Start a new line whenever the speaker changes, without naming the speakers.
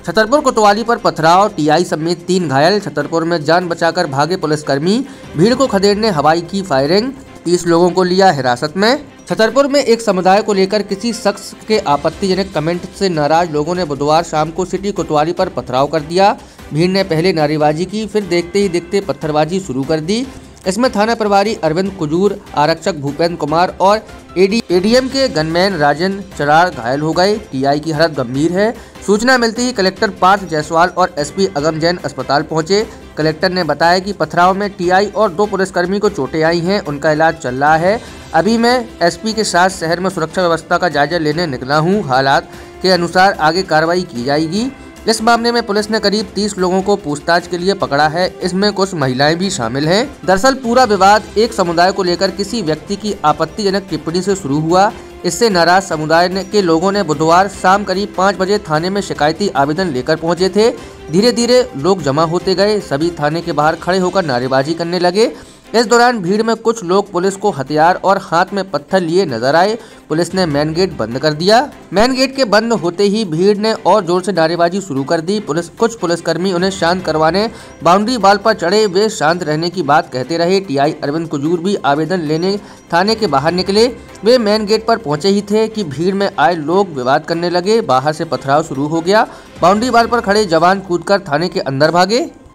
छतरपुर कोतवाली पर पथराव, टीआई समेत 3 घायल। छतरपुर में जान बचाकर भागे पुलिसकर्मी, भीड़ को खदेड़ने हवाई की फायरिंग, 30 लोगों को लिया हिरासत में। छतरपुर में एक समुदाय को लेकर किसी शख्स के आपत्तिजनक कमेंट से नाराज लोगों ने बुधवार शाम को सिटी कोतवाली पर पथराव कर दिया। भीड़ ने पहले नारेबाजी की, फिर देखते ही देखते पत्थरबाजी शुरू कर दी। इसमें थाना प्रभारी अरविंद कुजूर, आरक्षक भूपेंद्र कुमार और एडीएम के गनमैन राजन चरार घायल हो गए। टीआई की हालत गंभीर है। सूचना मिलते ही कलेक्टर पार्थ जायसवाल और एसपी अगम जैन अस्पताल पहुंचे। कलेक्टर ने बताया कि पथराव में टीआई और 2 पुलिसकर्मी को चोटें आई हैं, उनका इलाज चल रहा है। अभी मैं एसपी के साथ शहर में सुरक्षा व्यवस्था का जायजा लेने निकला हूं। हालात के अनुसार आगे कार्रवाई की जाएगी। इस मामले में पुलिस ने करीब 30 लोगों को पूछताछ के लिए पकड़ा है। इसमें कुछ महिलाएं भी शामिल हैं। दरअसल पूरा विवाद एक समुदाय को लेकर किसी व्यक्ति की आपत्तिजनक टिप्पणी से शुरू हुआ। इससे नाराज समुदाय के लोगों ने बुधवार शाम करीब 5 बजे थाने में शिकायती आवेदन लेकर पहुंचे थे। धीरे धीरे लोग जमा होते गए। सभी थाने के बाहर खड़े होकर नारेबाजी करने लगे। इस दौरान भीड़ में कुछ लोग पुलिस को हथियार और हाथ में पत्थर लिए नजर आए। पुलिस ने मेन गेट बंद कर दिया। मेन गेट के बंद होते ही भीड़ ने और जोर से नारेबाजी शुरू कर दी। कुछ पुलिसकर्मी उन्हें शांत करवाने बाउंड्री वाल पर चढ़े। वे शांत रहने की बात कहते रहे। टीआई अरविंद कुजूर भी आवेदन लेने थाने के बाहर निकले। वे मेन गेट पर पहुंचे ही थे कि भीड़ में आए लोग विवाद करने लगे। बाहर से पथराव शुरू हो गया। बाउंड्री वाल पर खड़े जवान कूदकर थाने के अंदर भागे।